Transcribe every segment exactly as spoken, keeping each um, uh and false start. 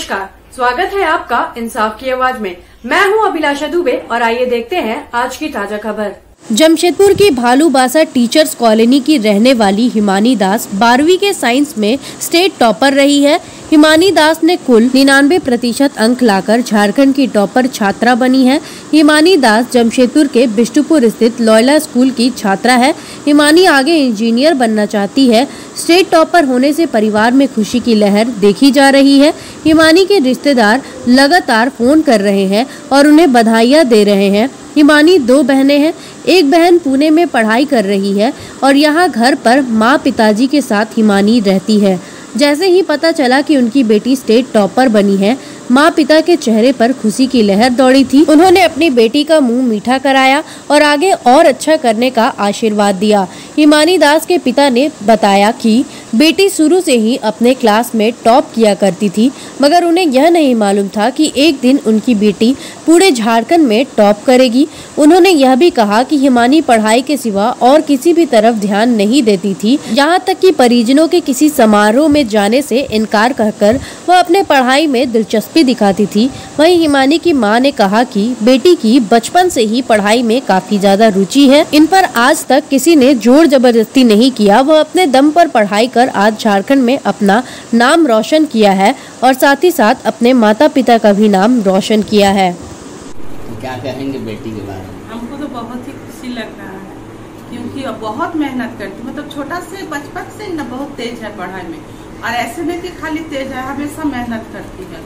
नमस्कार, स्वागत है आपका इंसाफ की आवाज में। मैं हूं अभिलाषा दुबे और आइए देखते हैं आज की ताजा खबर। जमशेदपुर की भालूबासा टीचर्स कॉलोनी की रहने वाली हिमानी दास बारहवीं के साइंस में स्टेट टॉपर रही है। हिमानी दास ने कुल निन्यानवे प्रतिशत अंक लाकर झारखंड की टॉपर छात्रा बनी है। हिमानी दास जमशेदपुर के बिष्टुपुर स्थित लॉयला स्कूल की छात्रा है। हिमानी आगे इंजीनियर बनना चाहती है। स्टेट टॉपर होने से परिवार में खुशी की लहर देखी जा रही है। हिमानी के रिश्तेदार लगातार फोन कर रहे हैं और उन्हें बधाइयाँ दे रहे हैं। हिमानी दो बहनें हैं। एक बहन पुणे में पढ़ाई कर रही है और यहाँ घर पर माँ पिताजी के साथ हिमानी रहती है। जैसे ही पता चला कि उनकी बेटी स्टेट टॉपर बनी है, माँ पिता के चेहरे पर खुशी की लहर दौड़ी थी। उन्होंने अपनी बेटी का मुंह मीठा कराया और आगे और अच्छा करने का आशीर्वाद दिया। हिमानी दास के पिता ने बताया कि बेटी शुरू से ही अपने क्लास में टॉप किया करती थी, मगर उन्हें यह नहीं मालूम था कि एक दिन उनकी बेटी पूरे झारखंड में टॉप करेगी। उन्होंने यह भी कहा कि हिमानी पढ़ाई के सिवा और किसी भी तरफ ध्यान नहीं देती थी, यहाँ तक कि परिजनों के किसी समारोह में जाने से इनकार कर वह अपने पढ़ाई में दिलचस्पी दिखाती थी। वहीं हिमानी की मां ने कहा कि बेटी की बचपन से ही पढ़ाई में काफी ज्यादा रुचि है। इन पर आज तक किसी ने जोर जबरदस्ती नहीं किया। वह अपने दम पर पढ़ाई कर आज झारखंड में अपना नाम रोशन किया है और साथ ही साथ अपने माता पिता का भी नाम रोशन किया है। तो क्या कहेंगे बेटी के बारे में? हमको तो बहुत ही खुशी लग रहा है, क्योंकि अब बहुत मेहनत करती, मतलब छोटा से बचपन से न बहुत तेज है पढ़ाई में, और ऐसे नहीं कि खाली तेज है, हमेशा मेहनत करती है।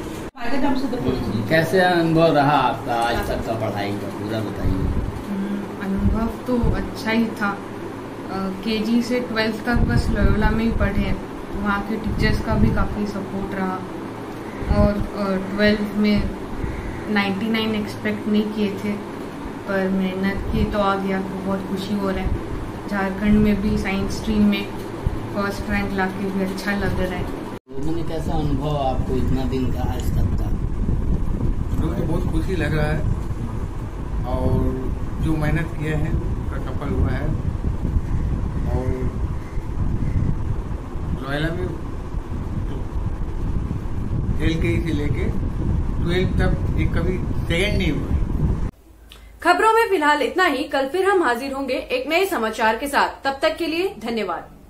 कैसे अनुभव रहा आपका आज तक का पढ़ाई का, पूरा बताइए। अनुभव तो अच्छा ही था। केजी से ट्वेल्थ तक बस लोयोला में ही पढ़े, वहाँ के टीचर्स का भी काफ़ी सपोर्ट रहा। और ट्वेल्थ में निन्यानवे एक्सपेक्ट नहीं किए थे, पर मेहनत की तो आ गया, तो बहुत खुशी हो रहा है। झारखंड में भी साइंस स्ट्रीम में फर्स्ट रैंक लाके भी अच्छा लग रहा है। मैंने कैसा अनुभव आपको इतना दिन का आज तक का? मुझे बहुत खुशी लग रहा है और जो मेहनत किए हैं उसका सफल हुआ है। और लॉयला में एल के से लेके ट्वेल्थ तक एक कभी सेकेंड नहीं हुआ। खबरों में फिलहाल इतना ही। कल फिर हम हाजिर होंगे एक नए समाचार के साथ। तब तक के लिए धन्यवाद।